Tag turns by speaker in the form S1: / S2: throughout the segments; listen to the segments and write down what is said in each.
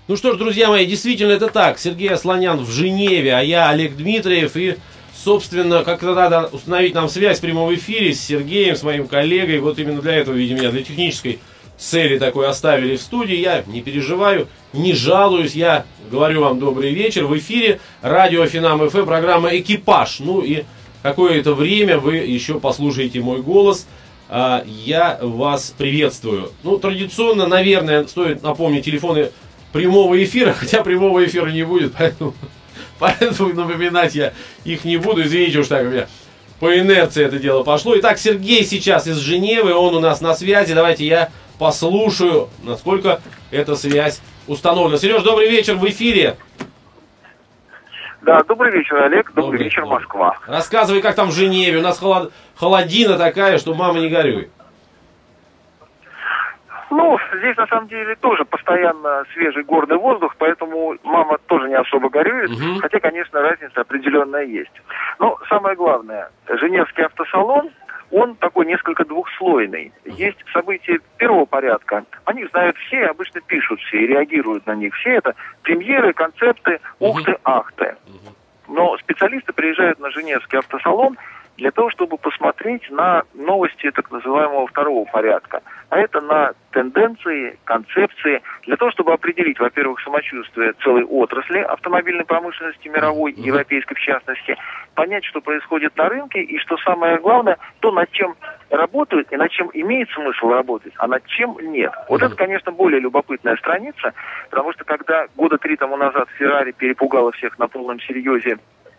S1: Ну что ж, друзья мои, действительно это так. Сергей Асланян в Женеве, а я Олег Дмитриев. И, собственно, как-то надо установить нам связь в прямом эфире с Сергеем, с моим коллегой. Вот именно для этого, видимо, меня для технической цели такой оставили в студии. Я не переживаю, не жалуюсь. Я говорю вам добрый вечер. В эфире радио Финам ФМ, программа «Экипаж». Ну и какое-то время вы еще послушаете мой голос. Я вас приветствую. Ну, традиционно, наверное, стоит напомнить телефоны прямого эфира, хотя прямого эфира не будет, поэтому напоминать я их не буду. Извините уж, так у меня по инерции это дело пошло. Итак, Сергей сейчас из Женевы, он у нас на связи. Давайте я послушаю, насколько эта связь установлена. Сереж, добрый вечер, в эфире.
S2: Да, добрый вечер, Олег, добрый вечер, Москва.
S1: Рассказывай, как там в Женеве, у нас холодина такая, что мама не горюй.
S2: Ну, здесь на самом деле тоже постоянно свежий горный воздух, поэтому мама тоже не особо горюет, хотя, конечно, разница определенная есть. Но самое главное, Женевский автосалон, он такой несколько двухслойный. Есть события первого порядка, о них знают все, и обычно пишут все и реагируют на них. Все это премьеры, концепты, ухты-ахты. Но специалисты приезжают на Женевский автосалон для того, чтобы посмотреть на новости так называемого второго порядка. А это на тенденции, концепции, для того, чтобы определить, во-первых, самочувствие целой отрасли автомобильной промышленности мировой, европейской в частности, понять, что происходит на рынке, и что самое главное, то, над чем работают и над чем имеет смысл работать, а над чем нет. Вот это, конечно, более любопытная страница, потому что когда года 3 тому назад Ferrari перепугала всех на полном серьезе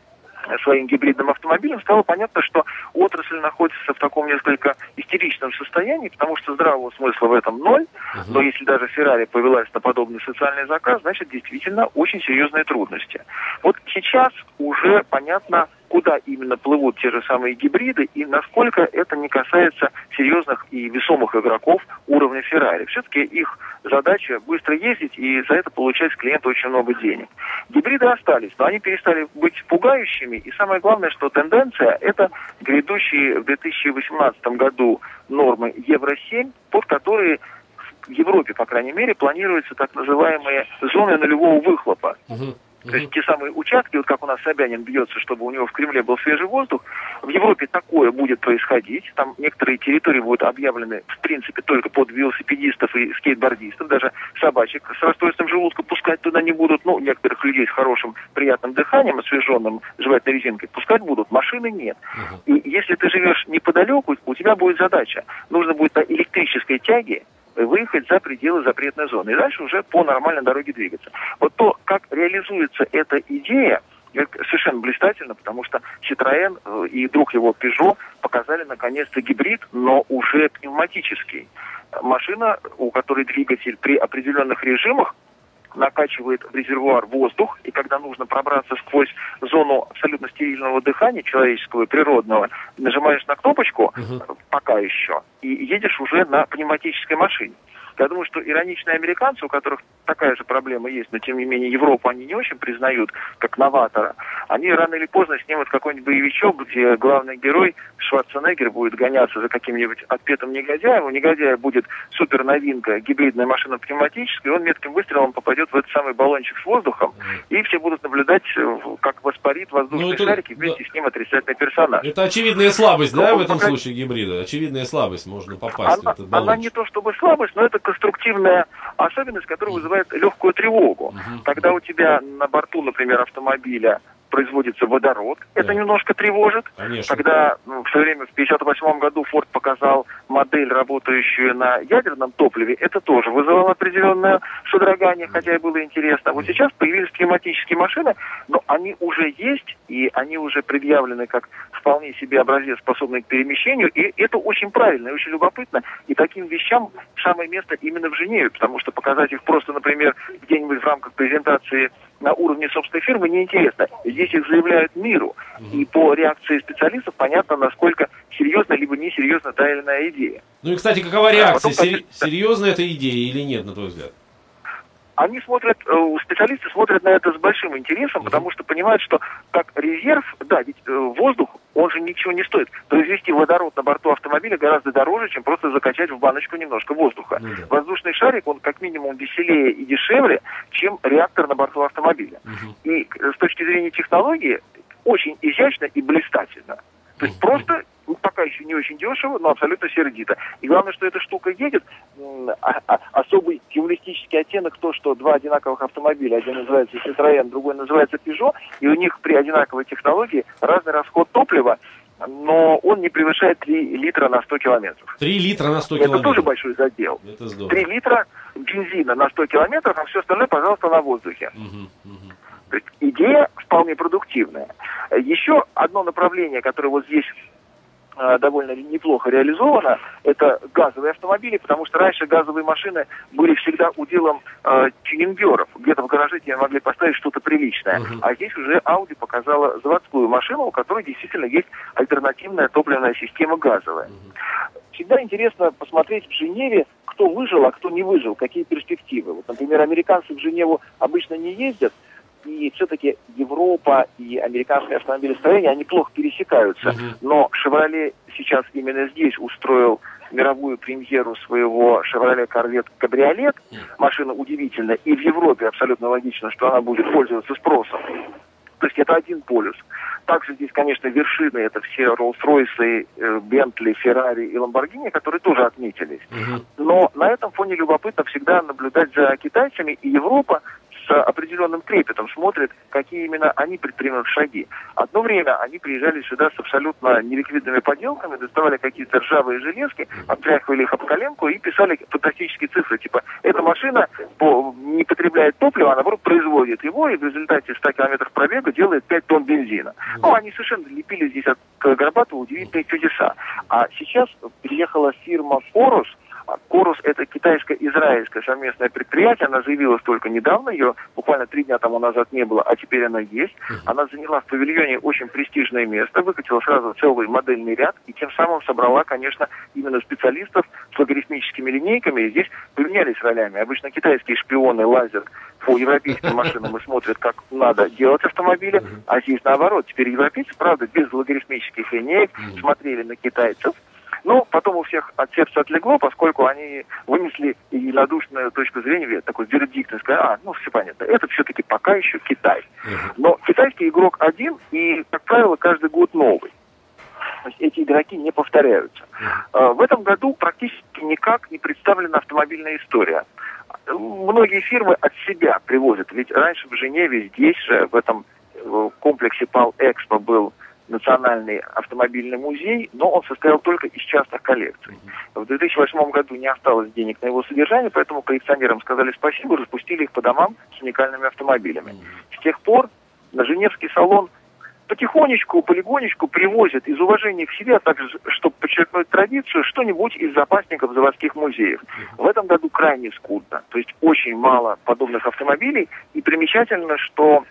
S2: своим гибридным автомобилем, стало понятно, что отрасль находится в таком несколько истеричном состоянии, потому что здравого смысла в этом ноль, но если даже Ferrari повелась на подобный социальный заказ, значит, действительно очень серьезные трудности. Вот сейчас уже понятно, куда именно плывут те же самые гибриды и насколько это не касается серьезных и весомых игроков уровня Ferrari. Все-таки их задача быстро ездить и за это получать с клиента очень много денег. Гибриды остались, но они перестали быть пугающими. И самое главное, что тенденция – это грядущие в 2018 году нормы Евро-7, под которые в Европе, по крайней мере, планируются так называемые зоны нулевого выхлопа. То есть те самые участки, вот как у нас Собянин бьется, чтобы у него в Кремле был свежий воздух, в Европе такое будет происходить. Там некоторые территории будут объявлены, в принципе, только под велосипедистов и скейтбордистов. Даже собачек с расстройством желудка пускать туда не будут. Ну, некоторых людей с хорошим, приятным дыханием, освеженным жевательной резинкой пускать будут. Машины нет. И если ты живешь неподалеку, у тебя будет задача. Нужно будет на электрической тяге выехать за пределы запретной зоны. И дальше уже по нормальной дороге двигаться. Вот то, как реализуется эта идея, совершенно блистательно, потому что Citroën и друг его Peugeot показали наконец-то гибрид, но уже пневматический. Машина, у которой двигатель при определенных режимах накачивает в резервуар воздух, и когда нужно пробраться сквозь зону абсолютно стерильного дыхания, человеческого и природного, нажимаешь на кнопочку, пока еще, и едешь уже на пневматической машине. Я думаю, что ироничные американцы, у которых такая же проблема есть, но тем не менее Европу они не очень признают как новатора, они рано или поздно снимут какой-нибудь боевичок, где главный герой Шварценеггер будет гоняться за каким-нибудь отпетым негодяем, у негодяя будет супер новинка, гибридная машина пневматическая, и он метким выстрелом попадет в этот самый баллончик с воздухом, и все будут наблюдать, как воспарит воздушный шарик, и вместе с ним отрицательный персонаж.
S1: Это очевидная слабость, да, в этом случае гибрида? Очевидная слабость, можно попасть в этот баллончик.
S2: Она не то чтобы слабость, но это конструктивная особенность, которая вызывает легкую тревогу. Когда у тебя на борту, например, автомобиля производится водород, это немножко тревожит.
S1: Конечно.
S2: Когда в свое время, в 1958 году, Форд показал модель, работающую на ядерном топливе, это тоже вызывало определенное содрогание, хотя и было интересно. А вот сейчас появились климатические машины, но они уже есть, и они уже предъявлены как вполне себе образец, способный к перемещению, и это очень правильно и очень любопытно. И таким вещам самое место именно в Женеве, потому что показать их просто, например, где-нибудь в рамках презентации на уровне собственной фирмы неинтересно. Здесь их заявляют миру. И по реакции специалистов понятно, насколько серьезна либо несерьезна та или иная идея.
S1: Ну и, кстати, какова реакция? Серьезна эта идея или нет, на твой взгляд?
S2: они смотрят, специалисты смотрят на это с большим интересом, потому что понимают, что как резерв, да, ведь воздух, он же ничего не стоит. Произвести водород на борту автомобиля гораздо дороже, чем просто закачать в баночку немножко воздуха. Воздушный шарик, он как минимум веселее и дешевле, чем реактор на борту автомобиля. И с точки зрения технологии очень изящно и блистательно. То есть просто, пока еще не очень дешево, но абсолютно сердито. И главное, что эта штука едет, особый юмористический оттенок то, что два одинаковых автомобиля, один называется Citroën, другой называется Peugeot, и у них при одинаковой технологии разный расход топлива, но он не превышает 3 литра на 100 километров.
S1: 3 литра на 100 километров.
S2: Это тоже большой задел.
S1: Это здорово.
S2: 3 литра бензина на 100 километров, а все остальное, пожалуйста, на воздухе. То есть идея вполне продуктивная. Еще одно направление, которое вот здесь довольно неплохо реализовано, это газовые автомобили, потому что раньше газовые машины были всегда уделом тюнингеров. Где-то в гараже тебе могли поставить что-то приличное. А здесь уже Audi показала заводскую машину, у которой действительно есть альтернативная топливная система газовая. Всегда интересно посмотреть в Женеве, кто выжил, а кто не выжил, какие перспективы. Вот, например, американцы в Женеву обычно не ездят, и все-таки Европа и американское автомобилестроение, они плохо пересекаются. Но Chevrolet сейчас именно здесь устроил мировую премьеру своего Chevrolet Corvette Cabriolet. Машина удивительная. И в Европе абсолютно логично, что она будет пользоваться спросом. То есть это один полюс. Также здесь, конечно, вершины, это все Rolls-Royce, Bentley, Ferrari и Lamborghini, которые тоже отметились. Но на этом фоне любопытно всегда наблюдать за китайцами, и Европа с определенным трепетом смотрит, какие именно они предпримут шаги. Одно время они приезжали сюда с абсолютно неликвидными поделками, доставали какие-то ржавые железки, обтряхивали их об коленку и писали фантастические цифры, типа, эта машина не потребляет топливо, а наоборот производит его, и в результате 100 километров пробега делает 5 тонн бензина. Ну, они совершенно лепили здесь от Горбатова удивительные чудеса. А сейчас приехала фирма Corus. Corus — это китайско-израильское совместное предприятие. Она заявилась только недавно, ее буквально 3 дня тому назад не было, а теперь она есть. Она заняла в павильоне очень престижное место, выкатила сразу целый модельный ряд и тем самым собрала, конечно, именно специалистов с логарифмическими линейками. И здесь поменялись ролями. Обычно китайские шпионы лазят по европейским машинам и смотрят, как надо делать автомобили, а здесь наоборот. Теперь европейцы, правда, без логарифмических линеек смотрели на китайцев. Но потом у всех от сердца отлегло, поскольку они вынесли единодушную точку зрения, такой вердикт, и сказали, ну все понятно, это все-таки пока еще Китай. Но китайский игрок один, и, как правило, каждый год новый. То есть эти игроки не повторяются. В этом году практически никак не представлена автомобильная история. Многие фирмы от себя привозят, ведь раньше в Женеве, здесь же, в этом комплексе Пал-Экспо был Национальный автомобильный музей, но он состоял только из частных коллекций. В 2008 году не осталось денег на его содержание, поэтому коллекционерам сказали спасибо, распустили их по домам с уникальными автомобилями. С тех пор на Женевский салон потихонечку, полигонечку привозят из уважения к себе, а также, чтобы подчеркнуть традицию, что-нибудь из запасников заводских музеев. В этом году крайне скудно, то есть очень мало подобных автомобилей, и примечательно, что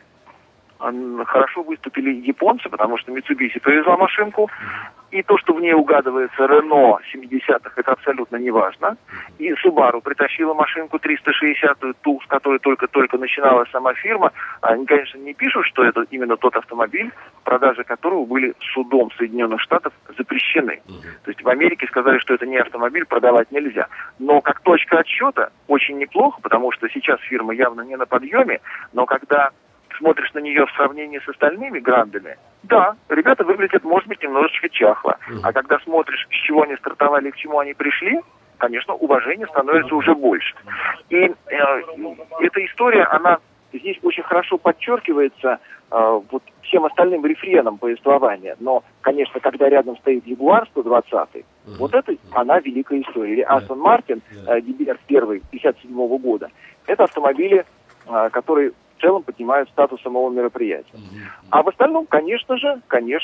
S2: хорошо выступили японцы, потому что Mitsubishi привезла машинку, и то, что в ней угадывается Renault 70-х, это абсолютно не важно. И Subaru притащила машинку 360-ю, ту, с которой только-только начиналась сама фирма. Они, конечно, не пишут, что это именно тот автомобиль, продажи которого были судом Соединенных Штатов запрещены. То есть в Америке сказали, что это не автомобиль, продавать нельзя. Но как точка отсчета очень неплохо, потому что сейчас фирма явно не на подъеме, но когда смотришь на нее в сравнении с остальными грандами, да, ребята выглядят, может быть, немножечко чахло. А когда смотришь, с чего они стартовали и к чему они пришли, конечно, уважение становится уже больше. И эта история, она здесь очень хорошо подчеркивается вот всем остальным рефреном повествования. Но, конечно, когда рядом стоит Ягуар 120, вот это она великая история. Или Астон Мартин, DBR 1 57 года. Это автомобили, которые в целом поднимают статус самого мероприятия. А в остальном, конечно же,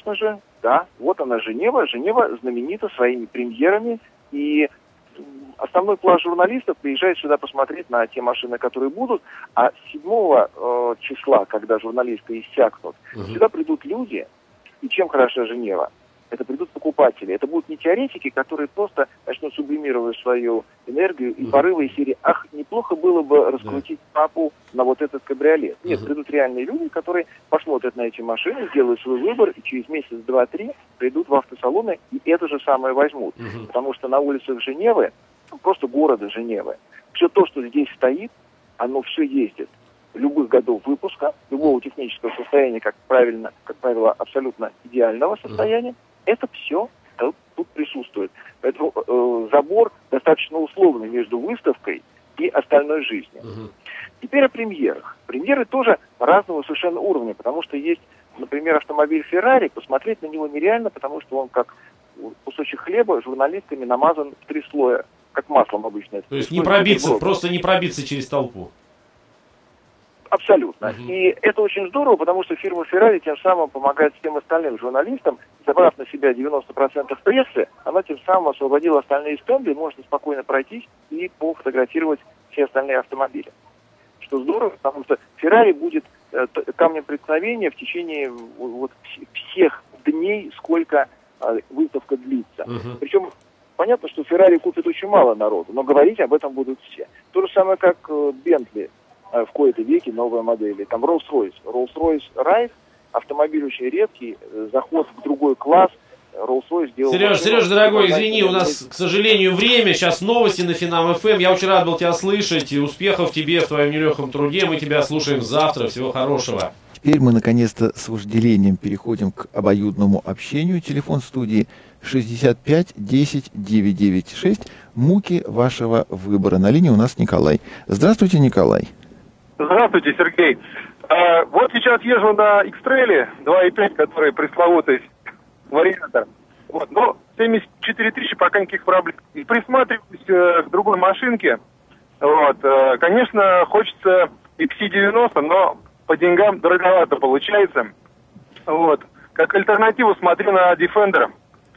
S2: да, вот она Женева. Женева знаменита своими премьерами, и основной пласт журналистов приезжает сюда посмотреть на те машины, которые будут, а с 7 числа, когда журналисты иссякнут, сюда придут люди, и чем хороша Женева? это придут покупатели. Это будут не теоретики, которые просто начнут сублимировать свою энергию и порывы из серии «Ах, неплохо было бы раскрутить папу на вот этот кабриолет». Нет, придут реальные люди, которые посмотрят на эти машины, сделают свой выбор, и через месяц, два, три придут в автосалоны и это же самое возьмут. Потому что на улицах Женевы, просто города Женевы, все то, что здесь стоит, оно все ездит. Любых годов выпуска, любого технического состояния, как правило, абсолютно идеального состояния, это все тут присутствует. Поэтому забор достаточно условный между выставкой и остальной жизнью. Теперь о премьерах. Премьеры тоже разного совершенно уровня, потому что есть, например, автомобиль Ferrari, посмотреть на него нереально, потому что он как кусочек хлеба журналистами намазан в 3 слоя, как маслом обычно.
S1: То есть не пробиться, просто не пробиться через толпу.
S2: Абсолютно. И это очень здорово, потому что фирма Ferrari тем самым помогает всем остальным журналистам, забрав на себя 90% прессы, она тем самым освободила остальные стенды, и можно спокойно пройтись и пофотографировать все остальные автомобили. Что здорово, потому что Ferrari будет камнем преткновения в течение вот всех дней, сколько выставка длится. Причем понятно, что Ferrari купит очень мало народу, но говорить об этом будут все. То же самое, как Bentley. В кои-то веке новая модель. Там Rolls-Royce. Rolls-Royce Ride, автомобиль очень редкий, заход в другой класс. Rolls-Royce сделал...
S1: Сереж, дорогой, извини, у нас, к сожалению, время. Сейчас новости на Финам ФМ. Я очень рад был тебя слышать. И успехов тебе в твоем нелегком труде. Мы тебя слушаем завтра. Всего хорошего.
S3: Теперь мы, наконец-то, с вожделением переходим к обоюдному общению. Телефон студии 65 10 996. Муки вашего выбора. На линии у нас Николай. Здравствуйте, Николай.
S4: Здравствуйте, Сергей. Вот сейчас езжу на X-Trail 2.5, который пресловутый вариатор. Вот, но 74 тысячи пока никаких проблем. И присматриваюсь к другой машинке. Вот, конечно, хочется XC90, но по деньгам дороговато получается. Вот. Как альтернативу смотрю на Defender.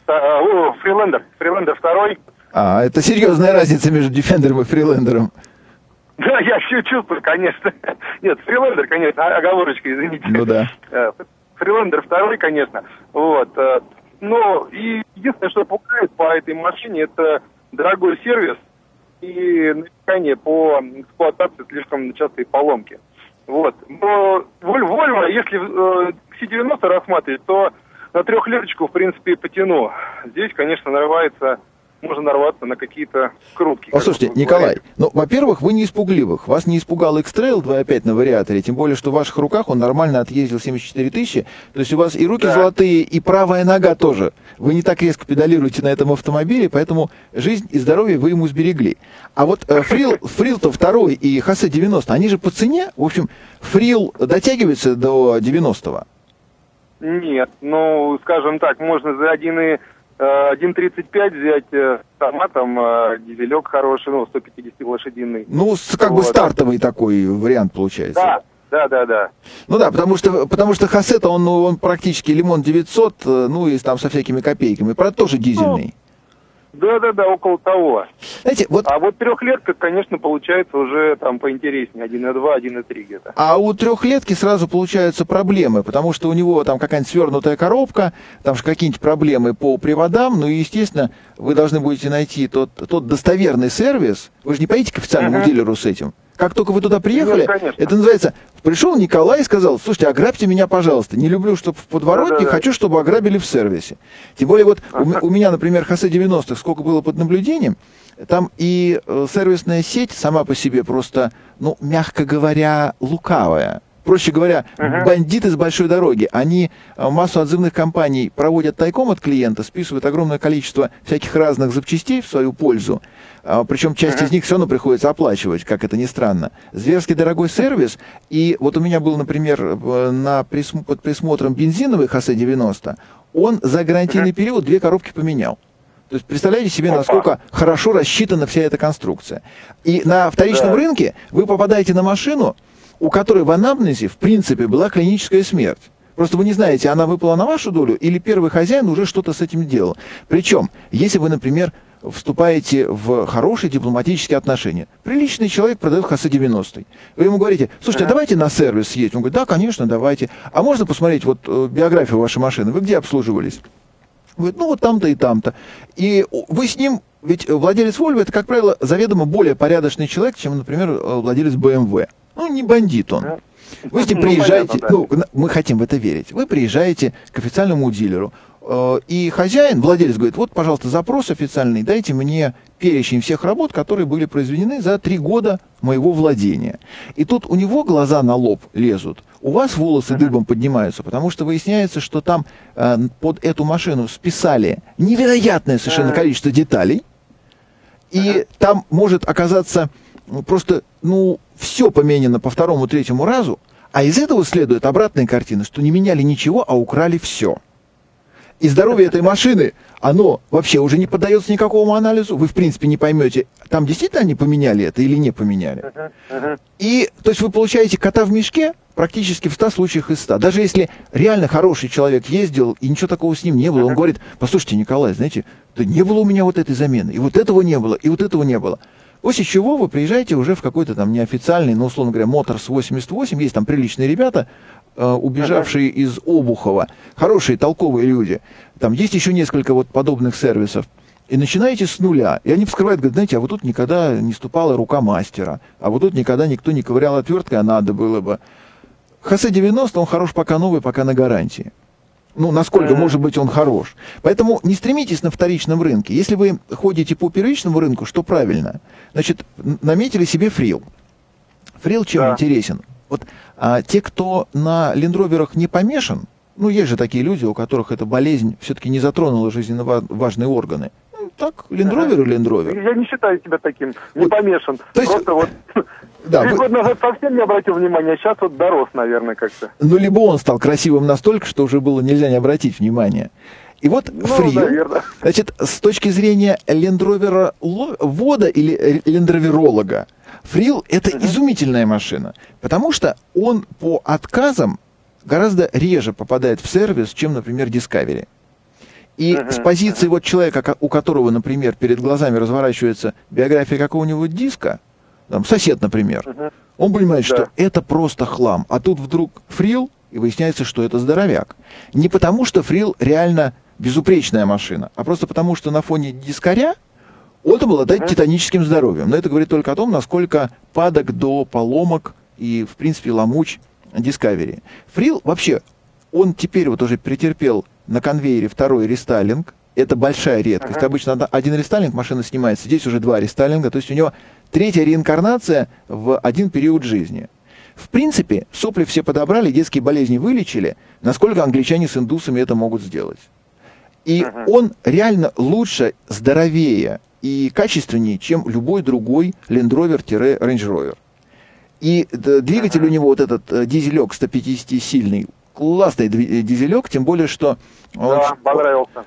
S4: Freelander 2.
S3: Это серьезная разница между Defender и Freelander.
S4: Да, я все чувствую, конечно. Нет, Freelander, конечно, оговорочка, извините.
S3: Ну да.
S4: Freelander 2, конечно. Вот. Но и единственное, что пугает по этой машине, это дорогой сервис и нарекание по эксплуатации слишком частые поломки. Вот. Но Volvo, если XC90 рассматривать, то на 3-леточку, в принципе, потяну. Здесь, конечно, можно нарваться на какие-то крутки.
S3: Послушайте, Николай, во-первых, вы не из пугливых. Вас не испугал X-Trail 2.5 на вариаторе, тем более, что в ваших руках он нормально отъездил 74 тысячи. То есть у вас и руки золотые, и правая нога тоже. Вы не так резко педалируете на этом автомобиле, поэтому жизнь и здоровье вы ему сберегли. А вот Фрил-то 2 и Хосе 90, они же по цене. В общем, Фрил дотягивается до 90-го?
S4: Нет, скажем так, можно за 1.35 взять с автоматом, дизелек хороший, 150 лошадиный.
S3: Как бы стартовый такой вариант получается.
S4: Да.
S3: Ну да, потому что Хосе-то он практически Лимон 900, и там со всякими копейками. Правда, тоже дизельный.
S4: Да, около того.
S3: Знаете,
S4: А вот 3-летка, конечно, получается уже там поинтереснее. 1.2, 1.3 где-то.
S3: А у 3-летки сразу получаются проблемы, потому что у него там какая-нибудь свернутая коробка, там же какие-нибудь проблемы по приводам, и, естественно, вы должны будете найти тот достоверный сервис. Вы же не поедете к официальному дилеру с этим. Как только вы туда приехали, это называется, пришел Николай и сказал: слушайте, ограбьте меня, пожалуйста. Не люблю, чтобы в подворотне, хочу, чтобы ограбили в сервисе. Тем более, у меня, например, Хосе 90, сколько было под наблюдением, там и сервисная сеть сама по себе просто, мягко говоря, лукавая. Проще говоря, бандиты с большой дороги. Они массу отзывных компаний проводят тайком от клиента, списывают огромное количество всяких разных запчастей в свою пользу. Причем часть из них все равно приходится оплачивать, как это ни странно. Зверски дорогой сервис. И вот у меня был, например, под присмотром бензиновый Хосе 90. Он за гарантийный период 2 коробки поменял. То есть представляете себе, насколько хорошо рассчитана вся эта конструкция. И на вторичном рынке вы попадаете на машину, у которой в анамнезе, в принципе, была клиническая смерть. Просто вы не знаете, она выпала на вашу долю или первый хозяин уже что-то с этим делал. Причем, если вы, например, вступаете в хорошие дипломатические отношения. Приличный человек продает Хосе 90. Вы ему говорите: слушайте, давайте на сервис съездим. Он говорит: да, конечно, давайте. А можно посмотреть биографию вашей машины? Вы где обслуживались? Говорит, ну вот там-то и там-то. И вы с ним, ведь владелец Volvo это, как правило, заведомо более порядочный человек, чем, например, владелец BMW. Ну, не бандит он. Вы с ним приезжаете, понятно, да. Мы хотим в это верить. Вы приезжаете к официальному дилеру, и хозяин, владелец говорит, вот, пожалуйста, запрос официальный, дайте мне перечень всех работ, которые были произведены за 3 года моего владения. И тут у него глаза на лоб лезут, у вас волосы дыбом поднимаются, потому что выясняется, что там под эту машину списали невероятное совершенно количество деталей, и там может оказаться просто, все поменено по 2-му, 3-му разу, а из этого следует обратная картина, что не меняли ничего, а украли все. И здоровье этой машины, оно вообще уже не поддается никакому анализу. Вы, в принципе, не поймете, там действительно они поменяли это или не поменяли. И, то есть, вы получаете кота в мешке практически в 100 случаях из 100. Даже если реально хороший человек ездил, и ничего такого с ним не было, он говорит, послушайте, Николай, знаете, да не было у меня вот этой замены, и вот этого не было, и вот этого не было. После чего вы приезжаете уже в какой-то там неофициальный, условно говоря, Моторс 88, есть там приличные ребята, убежавшие из Обухова, хорошие, толковые люди. Там есть еще несколько вот подобных сервисов. И начинаете с нуля. И они вскрывают, говорят, знаете, а вот тут никогда не ступала рука мастера, а вот тут никогда никто не ковырял отверткой, а надо было бы. ХС-90, он хорош пока новый, пока на гарантии. Насколько, может быть, он хорош. Поэтому не стремитесь на вторичном рынке. Если вы ходите по первичному рынку, что правильно? Значит, наметили себе фрил. Фрил чем интересен? Вот те, кто на лендроверах не помешан, есть же такие люди, у которых эта болезнь все-таки не затронула жизненно важные органы. Так, лендровер и лендровер.
S4: Я не считаю себя таким, не помешан.
S3: То есть,
S4: просто 3 года назад совсем не обратил внимания, а сейчас вот дорос, наверное, как-то.
S3: Либо он стал красивым настолько, что уже было нельзя не обратить внимания. И вот фрил, наверное. Значит, с точки зрения лендроверовода или лендроверолога, фрил — это изумительная машина, потому что он по отказам гораздо реже попадает в сервис, чем, например, Discovery. И с позиции вот человека, у которого, например, перед глазами разворачивается биография какого-нибудь диска, там, сосед, например, он понимает, что это просто хлам. А тут вдруг фрил, и выясняется, что это здоровяк. Не потому, что фрил реально безупречная машина, а просто потому, что на фоне дискаря он обладает титаническим здоровьем. Но это говорит только о том, насколько падок до поломок и, в принципе, ломуч Discovery. Фрил вообще, он теперь вот уже претерпел на конвейере 2-й рестайлинг. Это большая редкость. Обычно 1 рестайлинг, машина снимается. Здесь уже 2 рестайлинга. То есть у него 3-я реинкарнация в 1 период жизни. В принципе, сопли все подобрали, детские болезни вылечили. Насколько англичане с индусами это могут сделать? И он реально лучше, здоровее и качественнее, чем любой другой Land Rover-Range Rover. И двигатель у него вот этот дизелек 150-сильный, классный дизелек, тем более, что
S4: понравился.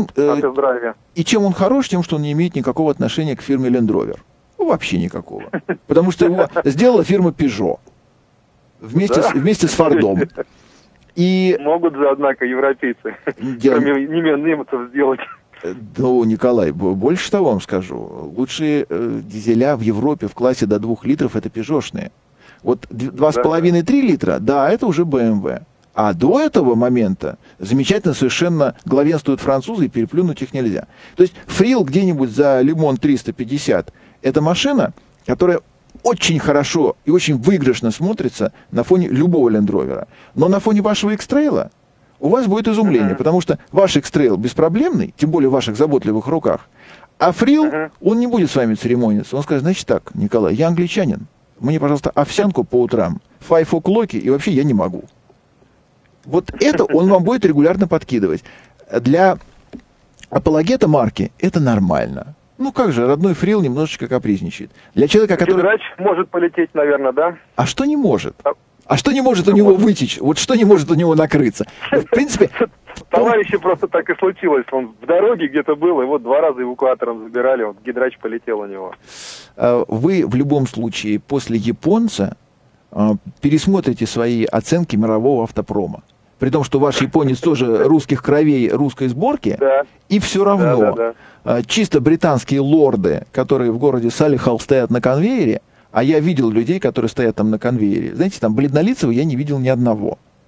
S3: И чем он хорош, тем, что он не имеет никакого отношения к фирме Land Rover. Вообще никакого. Потому что его сделала фирма Peugeot вместе с Фордом. И...
S4: Могут же, однако, европейцы, кроме немцев, сделать.
S3: Николай, больше того вам скажу. Лучшие дизеля в Европе в классе до 2 литров — это пежошные. Вот 2,5-3 литра, это уже BMW. А до этого момента замечательно совершенно главенствуют французы, и переплюнуть их нельзя. То есть фрил где-нибудь за лимон 350 — это машина, которая очень хорошо и очень выигрышно смотрится на фоне любого лендровера. Но на фоне вашего X-Trail у вас будет изумление, потому что ваш X-Trail беспроблемный, тем более в ваших заботливых руках, а фрил, он не будет с вами церемониться. Он скажет, значит так, Николай, я англичанин, мне, пожалуйста, овсянку по утрам, 5 o'clock, и вообще я не могу. Вот это он вам будет регулярно подкидывать. Для апологета марки это нормально. Как же, родной фрил немножечко капризничает. Для человека, который...
S4: Гидрач может полететь, наверное, да?
S3: А что не может? А что не может у него вытечь? Вот что не может у него накрыться? В принципе...
S4: Товарищи просто так и случилось. Он в дороге где-то был, и вот 2 раза эвакуатором забирали, гидрач полетел у него.
S3: Вы в любом случае после японца пересмотрите свои оценки мирового автопрома. При том, что ваш японец тоже русских кровей, русской сборки, и все равно чисто британские лорды, которые в городе Салихал стоят на конвейере, а я видел людей, которые стоят там на конвейере, знаете, там бледнолицего я не видел ни одного.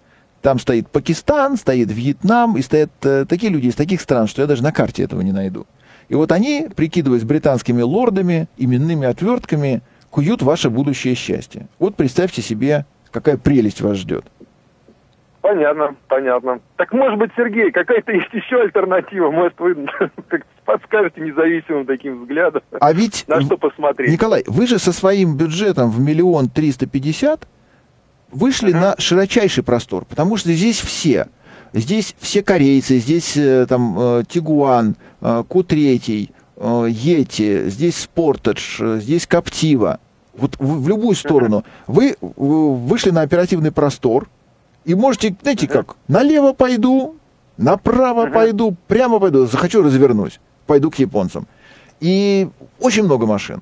S3: Там стоит Пакистан, стоит Вьетнам, и стоят такие люди из таких стран, что я даже на карте этого не найду. И вот они, прикидываясь британскими лордами, именными отвертками, куют ваше будущее счастье. Вот представьте себе, какая прелесть вас ждет.
S4: Понятно, понятно. Так, может быть, Сергей, какая-то есть еще альтернатива? Может, вы подскажете независимым таким взглядом,
S3: а ведь,
S4: на что посмотреть?
S3: Николай, вы же со своим бюджетом в 1 350 000 вышли на широчайший простор, потому что здесь все. Здесь все корейцы, здесь там Тигуан, Q3, Yeti, здесь Sportage, здесь Captiva. Вот в любую сторону. Вы вышли на оперативный простор и можете, знаете как, налево пойду, направо пойду, прямо пойду, захочу развернусь, пойду к японцам. И очень много машин.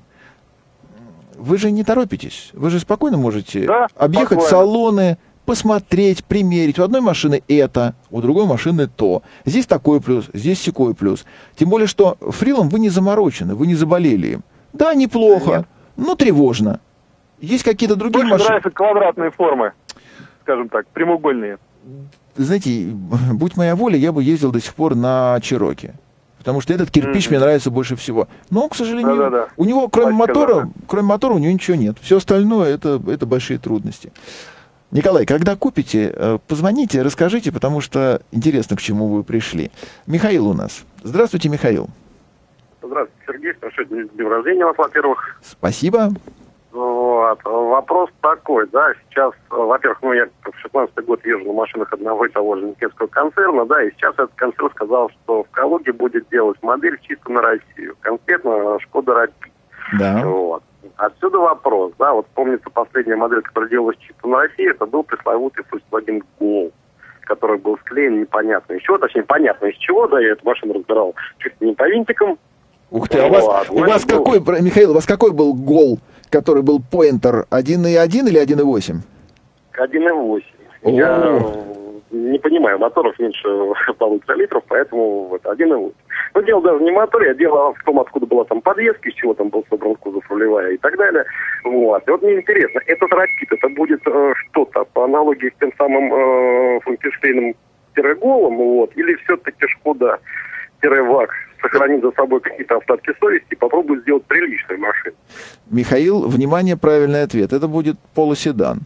S3: Вы же не торопитесь, вы же спокойно можете объехать салоны, посмотреть, примерить. У одной машины это, у другой машины то. Здесь такой плюс, здесь сякой плюс. Тем более, что фрилом вы не заморочены, вы не заболели им. Да, неплохо, но тревожно. Есть какие-то другие машины. Мне
S4: нравятся квадратные формы, скажем так, прямоугольные.
S3: Знаете, будь моя воля, я бы ездил до сих пор на Чироки. Потому что этот кирпич мне нравится больше всего. Но, к сожалению, у него, кроме мотора, у него ничего нет. Все остальное это большие трудности. Николай, когда купите, позвоните, расскажите, потому что интересно, к чему вы пришли. Михаил у нас. Здравствуйте, Михаил.
S5: Здравствуйте, Сергей. С прошедшим днем рождения у вас, во-первых.
S3: Спасибо.
S5: Вот. Вопрос такой, да, сейчас, во-первых, я в 16-й год езжу на машинах одного и того же немецкого концерна, да, и сейчас этот концерн сказал, что в Калуге будет делать модель чисто на Россию, конкретно Шкода Рапид.
S3: Да.
S5: Вот. Отсюда вопрос, да, вот помнится последняя модель, которая делалась чисто на России, это был пресловутый Volkswagen Gol, который был склеен непонятно из чего, точнее, понятно из чего, да, я эту машину разбирал чуть ли не по винтикам.
S3: Ух ты, а у вас какой, Михаил, у вас какой был Гол, который был Pointer, 1.1 или 1.8?
S5: 1.8. Я не понимаю, моторов меньше 1,5 литров, поэтому вот 1.8. Но дело даже не в моторе, а дело в том, откуда была там подвеска, из чего там был собран кузов, рулевая и так далее. Вот. И вот мне интересно, этот Рапид, это будет что-то по аналогии с тем самым Франкенштейном-Голом, вот, или все-таки Шкода-ВАГ сохранит за собой какие-то остатки совести и попробует сделать приличную машину?
S3: Михаил, внимание, правильный ответ. Это будет полуседан.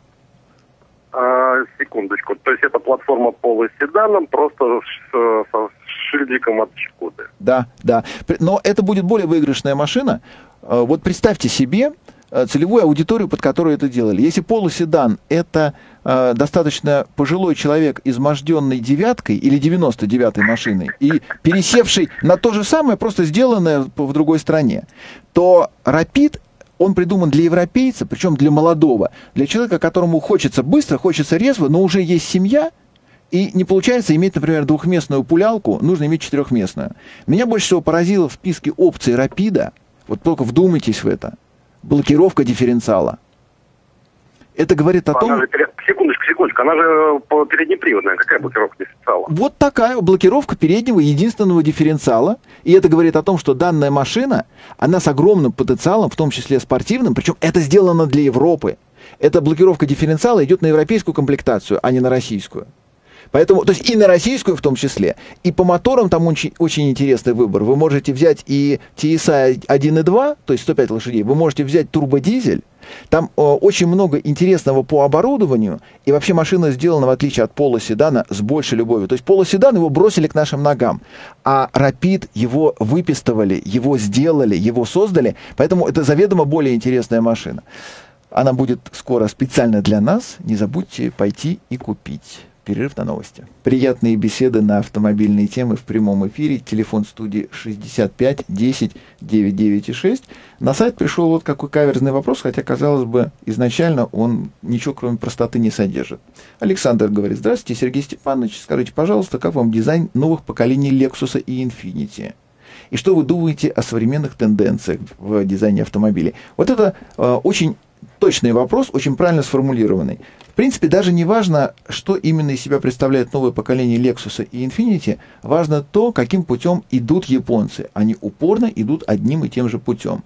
S5: Секундочку. То есть это платформа полуседаном, просто с шильдиком от Шкоды.
S3: Да, да. Но это будет более выигрышная машина. Вот представьте себе целевую аудиторию, под которую это делали. Если полуседан – это достаточно пожилой человек, изможденный девяткой или 99-й машиной, и пересевший на то же самое, просто сделанное в другой стране, то Рапид, он придуман для европейца, причем для молодого, для человека, которому хочется быстро, хочется резво, но уже есть семья, и не получается иметь, например, двухместную пулялку, нужно иметь четырехместную. Меня больше всего поразило в списке опций Рапида, вот только вдумайтесь в это, блокировка дифференциала. Это говорит о том...
S5: Секундочку, она же переднеприводная. Какая блокировка дифференциала?
S3: Вот такая блокировка переднего единственного дифференциала. И это говорит о том, что данная машина, она с огромным потенциалом, в том числе спортивным, причем это сделано для Европы. Эта блокировка дифференциала идет на европейскую комплектацию, а не на российскую. Поэтому, то есть и на российскую в том числе, и по моторам там очень интересный выбор. Вы можете взять и TSI 1.2, то есть 105 лошадей, вы можете взять турбодизель. Там очень много интересного по оборудованию, и вообще машина сделана, в отличие от полуседана, с большей любовью. То есть полуседан его бросили к нашим ногам, а Рапид его выпистывали, его сделали, его создали, поэтому это заведомо более интересная машина. Она будет скоро специально для нас, не забудьте пойти и купить. Перерыв на новости. Приятные беседы на автомобильные темы в прямом эфире. Телефон студии 65 10 996. На сайт пришел вот какой каверзный вопрос, хотя, казалось бы, изначально он ничего, кроме простоты, не содержит. Александр говорит: здравствуйте, Сергей Степанович, скажите, пожалуйста, как вам дизайн новых поколений Lexus и Infiniti? И что вы думаете о современных тенденциях в дизайне автомобилей? Вот это очень точный вопрос, очень правильно сформулированный. В принципе, даже не важно, что именно из себя представляет новое поколение Lexus и Infiniti, важно то, каким путем идут японцы. Они упорно идут одним и тем же путем.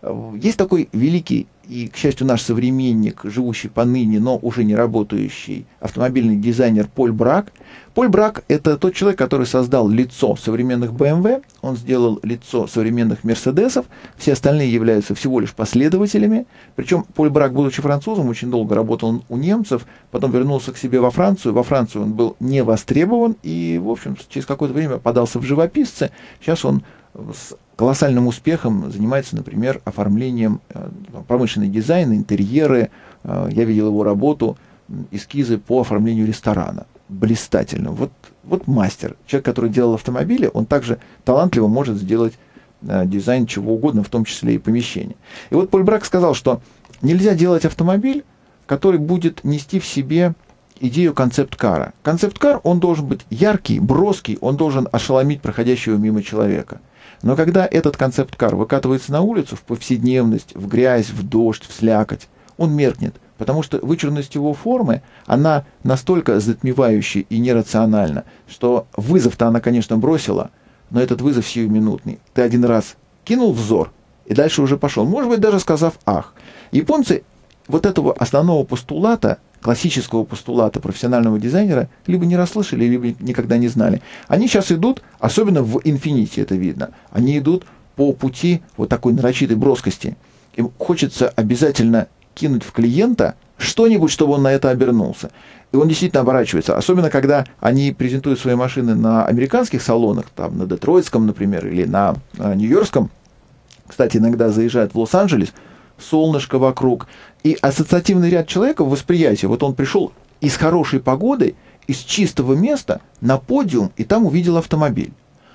S3: Есть такой великий и, к счастью, наш современник, живущий поныне, но уже не работающий автомобильный дизайнер Поль Брак. Поль Брак – это тот человек, который создал лицо современных BMW, он сделал лицо современных Мерседесов, все остальные являются всего лишь последователями. Причем Поль Брак, будучи французом, очень долго работал у немцев, потом вернулся к себе во Францию. Во Францию он был не востребован и, в общем, через какое-то время подался в живописцы. Сейчас он с колоссальным успехом занимается, например, оформлением, промышленный дизайн, интерьеры. Я видел его работу, эскизы по оформлению ресторана. Блистательно. Вот мастер. Человек, который делал автомобили, он также талантливо может сделать дизайн чего угодно, в том числе и помещения. И вот Поль Брак сказал, что нельзя делать автомобиль, который будет нести в себе идею концепт-кара. Концепт-кар, он должен быть яркий, броский, он должен ошеломить проходящего мимо человека. Но когда этот концепт-кар выкатывается на улицу в повседневность, в грязь, в дождь, в слякоть, он меркнет, потому что вычурность его формы, она настолько затмевающая и нерациональна, что вызов-то она, конечно, бросила, но этот вызов сиюминутный. Ты один раз кинул взор, и дальше уже пошел, может быть, даже сказав «ах». Японцы вот этого основного постулата, классического постулата профессионального дизайнера, либо не расслышали, либо никогда не знали. Они сейчас идут, особенно в Infiniti это видно, они идут по пути вот такой нарочитой броскости. Им хочется обязательно кинуть в клиента что-нибудь, чтобы он на это обернулся. И он действительно оборачивается. Особенно, когда они презентуют свои машины на американских салонах, там, на детройтском, например, или на нью-йоркском. Кстати, иногда заезжают в Лос-Анджелес, солнышко вокруг. И ассоциативный ряд человека в восприятии, вот он пришел из хорошей погоды, из чистого места на подиум, и там увидел автомобиль.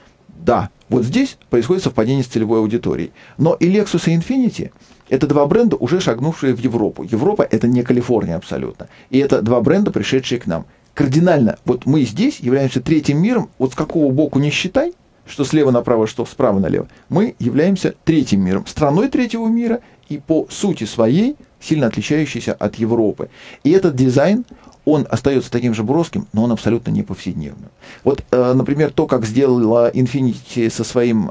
S3: Да, вот здесь происходит совпадение с целевой аудиторией. Но и Lexus, и Infiniti – это два бренда, уже шагнувшие в Европу. Европа – это не Калифорния абсолютно. И это два бренда, пришедшие к нам. Кардинально, вот мы здесь являемся третьим миром, вот с какого боку не считай, что слева направо, что справа налево, мы являемся третьим миром, страной третьего мира и по сути своей сильно отличающейся от Европы. И этот дизайн, он остается таким же броским, но он абсолютно не повседневным. Вот, например, то, как сделала Infiniti со своим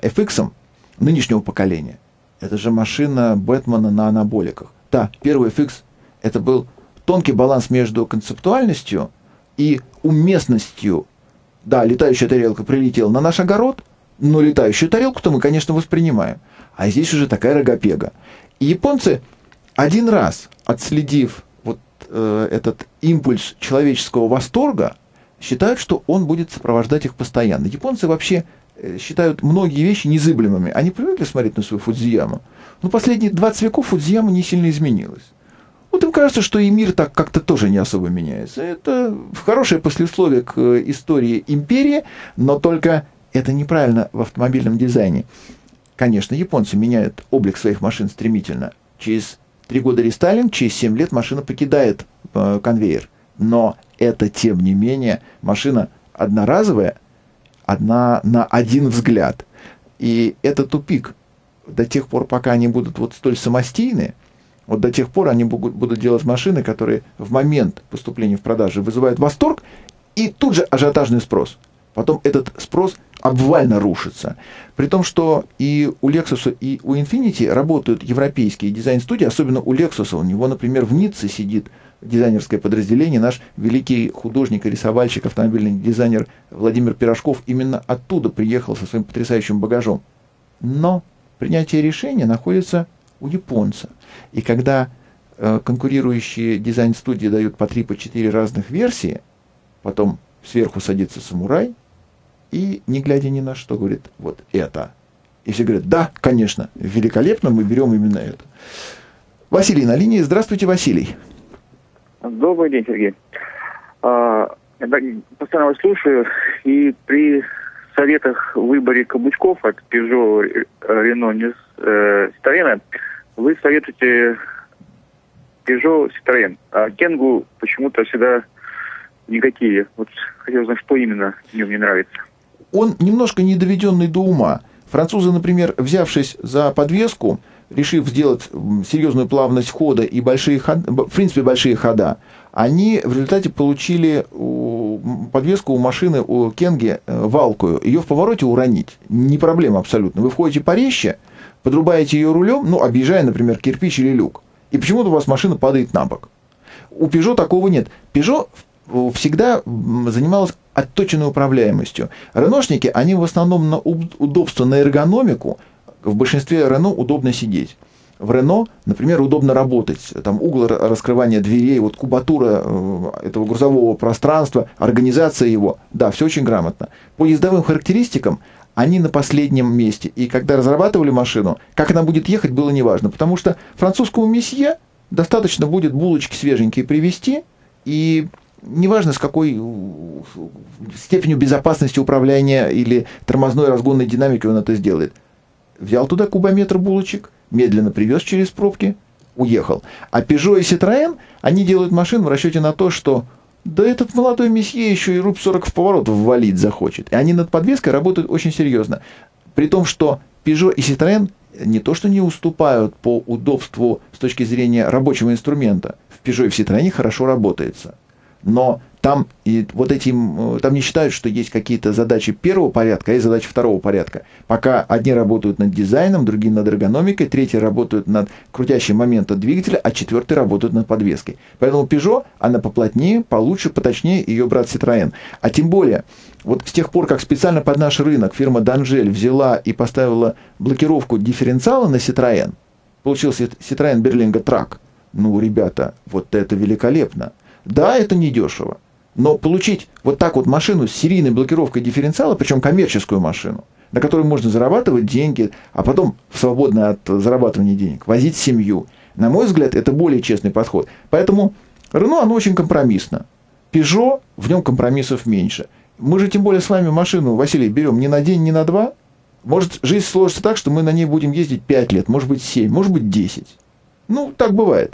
S3: FX нынешнего поколения, это же машина Бэтмена на анаболиках. Да, первый FX – это был тонкий баланс между концептуальностью и уместностью. Да, летающая тарелка прилетела на наш огород, но летающую тарелку-то мы, конечно, воспринимаем. А здесь уже такая рогопега. И японцы, один раз отследив вот этот импульс человеческого восторга, считают, что он будет сопровождать их постоянно. Японцы вообще считают многие вещи незыблемыми. Они привыкли смотреть на свою Фудзияму. Но последние 20 веков Фудзияма не сильно изменилась. Вот им кажется, что и мир так как-то тоже не особо меняется. Это хорошее послесловие к истории империи, но только это неправильно в автомобильном дизайне. Конечно, японцы меняют облик своих машин стремительно. Через 3 года рестайлинг, через 7 лет машина покидает конвейер. Но это, тем не менее, машина одноразовая, одна на один взгляд. И это тупик. До тех пор, пока они будут вот столь самостийны, вот до тех пор они будут делать машины, которые в момент поступления в продажу вызывают восторг и тут же ажиотажный спрос. Потом этот спрос обвально рушится. При том, что и у Lexus, и у Infiniti работают европейские дизайн-студии, особенно у Lexus. У него, например, в Ницце сидит дизайнерское подразделение, наш великий художник и рисовальщик, автомобильный дизайнер Владимир Пирожков именно оттуда приехал со своим потрясающим багажом. Но принятие решения находится у японца. И когда конкурирующие дизайн-студии дают по 3-4 разных версии, потом сверху садится самурай и, не глядя ни на что, говорит, вот это. И все говорят, да, конечно, великолепно, мы берем именно это. Василий на линии. Здравствуйте, Василий.
S6: Добрый день, Сергей. Я постоянно вас слушаю, и при советах в выборе каблучков от Peugeot, Renault, Citroёn, вы советуете Peugeot, Citroёn, а Кенгу почему-то всегда никакие. Вот хотел узнать, что именно в нем не нравится.
S3: Он немножко недоведенный до ума. Французы, например, взявшись за подвеску, решив сделать серьезную плавность хода и большие хода, в принципе, большие хода, они в результате получили подвеску у машины, у Кенги, валкую. Ее в повороте уронить не проблема абсолютно. Вы входите порезче, подрубаете ее рулем, ну, объезжая, например, кирпич или люк, и почему-то у вас машина падает на бок. У Peugeot такого нет. Peugeot всегда занималась отточенной управляемостью. Реношники, они в основном на удобство, на эргономику, в большинстве Рено удобно сидеть. В Рено, например, удобно работать. Там угол раскрывания дверей, вот кубатура этого грузового пространства, организация его. Да, все очень грамотно. По ездовым характеристикам они на последнем месте. И когда разрабатывали машину, как она будет ехать, было неважно. Потому что французскому месье достаточно будет булочки свеженькие привезти, и неважно, с какой степенью безопасности управления или тормозной разгонной динамики он это сделает. Взял туда кубометр булочек, медленно привез через пробки, уехал. А Peugeot и Citroën, они делают машину в расчете на то, что да этот молодой месье еще и рубь 40 в поворот ввалить захочет. И они над подвеской работают очень серьезно. При том, что Peugeot и Citroën не то что не уступают по удобству с точки зрения рабочего инструмента. В Peugeot и в Citroën хорошо работается. Но там, там не считают, что есть какие-то задачи первого порядка, а есть задачи второго порядка. Пока одни работают над дизайном, другие над эргономикой, третьи работают над крутящим моментом двигателя, а четвертый работают над подвеской. Поэтому Peugeot, она поплотнее, получше, поточнее ее брат Citroën. А тем более, вот с тех пор, как специально под наш рынок фирма Данжель взяла и поставила блокировку дифференциала на Citroën, получился Citroën Berlingo Track. Ну, ребята, вот это великолепно. Да, это недешево, но получить вот так вот машину с серийной блокировкой дифференциала, причем коммерческую машину, на которой можно зарабатывать деньги, а потом в свободное от зарабатывания денег возить семью, на мой взгляд, это более честный подход. Поэтому Renault, оно очень компромиссно. Peugeot, в нем компромиссов меньше. Мы же тем более с вами машину, Василий, берем не на день, не на два. Может, жизнь сложится так, что мы на ней будем ездить 5 лет, может быть 7, может быть 10. Ну, так бывает.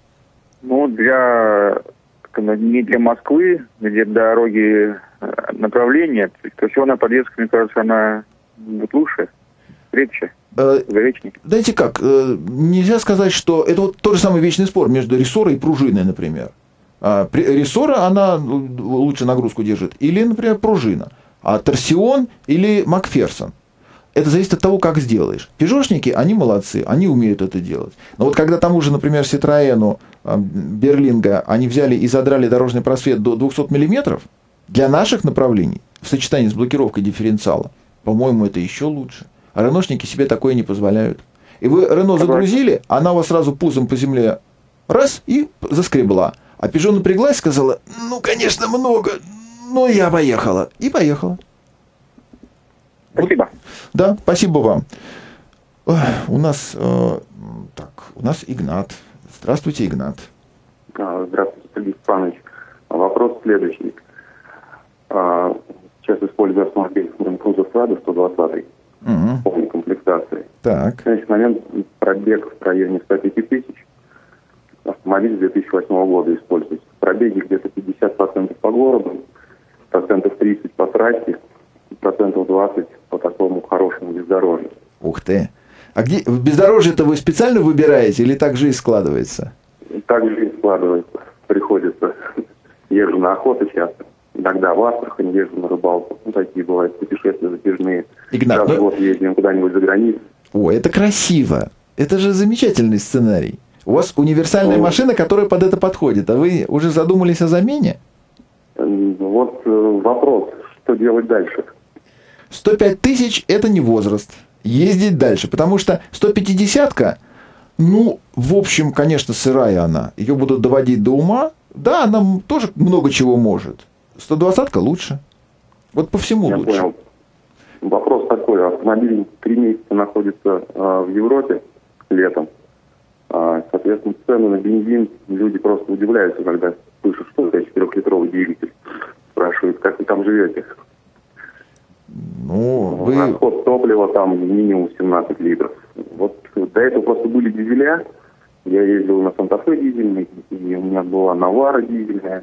S6: Ну, не для Москвы, где дороги направления, торсионная подвеска, мне кажется, она будет лучше, крепче, горячнее.
S3: Знаете как, нельзя сказать, что это вот тот же самый вечный спор между рессорой и пружиной, например. Рессора, она лучше нагрузку держит, или, например, пружина, а торсион или Макферсон. Это зависит от того, как сделаешь. Пежошники, они молодцы, они умеют это делать. Но вот когда тому же, например, Citroёну, Берлинго, они взяли и задрали дорожный просвет до 200 мм, для наших направлений, в сочетании с блокировкой дифференциала, по-моему, это еще лучше. А реношники себе такое не позволяют. И вы Рено загрузили, она у вас сразу пузом по земле раз и заскребла. А Peugeot напряглась и сказала, ну, конечно, много, но я поехала. И поехала.
S6: Спасибо.
S3: Да, спасибо вам. У нас Игнат. Здравствуйте, Игнат.
S7: Здравствуйте, Сергей Степанович. Вопрос следующий. Сейчас использую автомобиль Land Cruiser Prado 120 в полной комплектации.
S3: Так.
S7: В настоящий момент пробег в районе 105 тысяч. Автомобиль 2008 года используется. Пробеги где-то 50% по городу, 30% по трассе, 20% по такому хорошему бездорожью.
S3: Ух ты. А где в бездорожье-то вы специально выбираете или так жизнь складывается?
S7: Так жизнь складывается. Приходится. Езжу на охоту часто. Иногда в Астрахань езжу на рыбалку. Ну, такие бывают путешествия затяжные.
S3: Игнат,
S7: раз в год ездим куда-нибудь за границу.
S3: О, это красиво. Это же замечательный сценарий. У вас универсальная машина, которая под это подходит. А вы уже задумались о замене?
S7: Вот вопрос, что делать дальше?
S3: 105 тысяч – это не возраст. Ездить дальше. Потому что 150-ка, ну, в общем, конечно, сырая она. Ее будут доводить до ума. Да, она тоже много чего может. 120-ка лучше. Вот по всему
S7: Я
S3: лучше.
S7: Понял. Вопрос такой. Автомобиль 3 месяца находится в Европе летом. Соответственно, цены на бензин, люди просто удивляются, когда слышат, что это 4-литровый двигатель. Спрашивают, как вы там живете?
S3: Ну, вы...
S7: Расход топлива там минимум 17 литров. Вот до этого просто были дизеля. Я ездил на Санта-Фе дизельный, и у меня была Навара дизельная.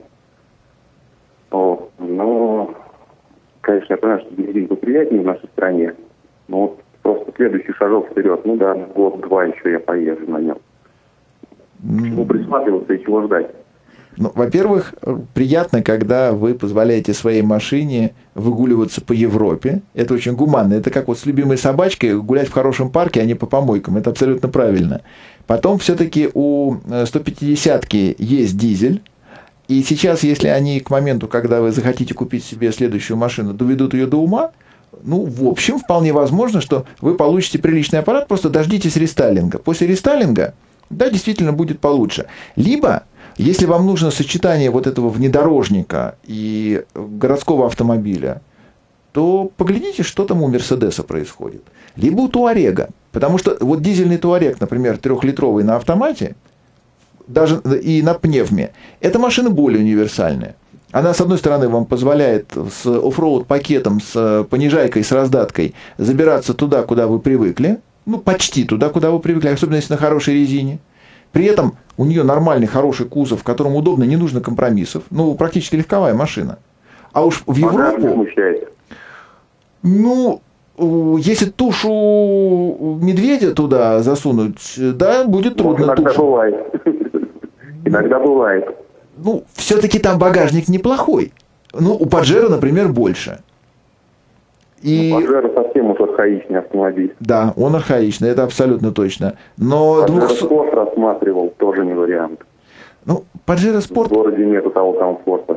S7: Но, конечно, я понимаю, что бензин поприятнее в нашей стране. Но вот просто следующий шажок вперед. Ну да, год-два еще я поезжу на нем. К чему присматриваться и чего ждать?
S3: Ну, во-первых, приятно, когда вы позволяете своей машине выгуливаться по Европе. Это очень гуманно. Это как вот с любимой собачкой гулять в хорошем парке, а не по помойкам. Это абсолютно правильно. Потом все-таки у 150-ки есть дизель. И сейчас, если они к моменту, когда вы захотите купить себе следующую машину, доведут ее до ума, ну, в общем, вполне возможно, что вы получите приличный аппарат, просто дождитесь рестайлинга. После рестайлинга, да, действительно будет получше. Либо, если вам нужно сочетание вот этого внедорожника и городского автомобиля, то поглядите, что там у Мерседеса происходит. Либо у Туарега. Потому что вот дизельный Туарег, например, 3-литровый на автомате, даже и на пневме, эта машина более универсальная. Она, с одной стороны, вам позволяет с оффроуд пакетом, с понижайкой, с раздаткой забираться туда, куда вы привыкли. Ну, почти туда, куда вы привыкли, особенно если на хорошей резине. При этом у нее нормальный, хороший кузов, в котором удобно, не нужно компромиссов. Ну, практически легковая машина. А уж в Европу... Ну, если тушу медведя туда засунуть, да, будет трудно.
S7: Иногда бывает. Иногда бывает.
S3: Ну, все-таки там багажник неплохой. Ну, у Паджеро, например, больше. И...
S7: Паджеро совсем уж архаичный автомобиль.
S3: Да, он архаичный, это абсолютно точно. Но
S7: Паджеро Спорт рассматривал, тоже не вариант.
S3: Ну, Паджеро Спорт...
S7: В городе нету того комфорта.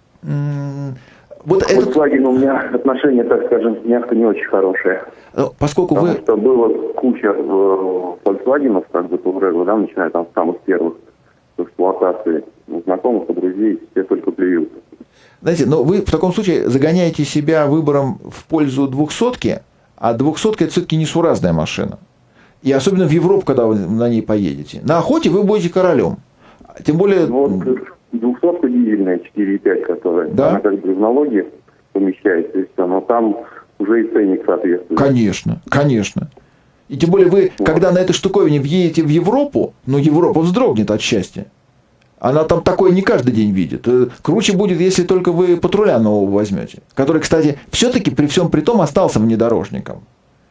S3: Вот этот...
S7: Volkswagen у меня отношения, так скажем, мягко не очень хорошие.
S3: Поскольку
S7: Потому что было куча Volkswagen, как бы, да, начиная там с самых первых в эксплуатации, знакомых, друзей, все только плюются.
S3: Знаете, но вы в таком случае загоняете себя выбором в пользу 200-ки, а 200-ка это все-таки несуразная машина. И особенно в Европу, когда вы на ней поедете. На охоте вы будете королем. Тем более...
S7: Вот 200-ка дизельная, 4,5, которая, да? Она как бы в налоги помещается, и все, но там уже и ценник соответствует.
S3: Конечно, конечно. И тем более вы, когда на этой штуковине въедете в Европу, ну, Европа вздрогнет от счастья. Она там такое не каждый день видит. Круче будет, если только вы патруля нового возьмете. Который, кстати, все-таки при всем при том остался внедорожником.